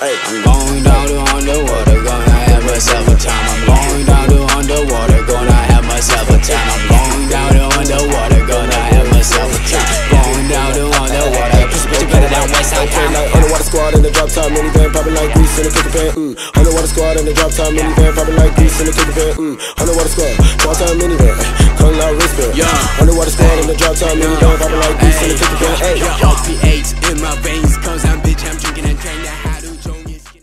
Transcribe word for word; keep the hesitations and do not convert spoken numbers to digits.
Hey. I'm going down to underwater, gonna have myself a time. I'm going down to underwater, gonna have myself a time. I'm going down to underwater, gonna have myself a time. Going down to underwater, push it better down west side. Okay, like underwater squad in the drop top minivan, popping like grease in the kicker van. Mm. Underwater squad in the drop top minivan, popping like grease in the kicker van. Mm. Underwater squad, drop top minivan, calling out wristband. Yeah. Underwater squad in the drop top minivan, popping like grease in the kicker van. Hey, L P H in my veins.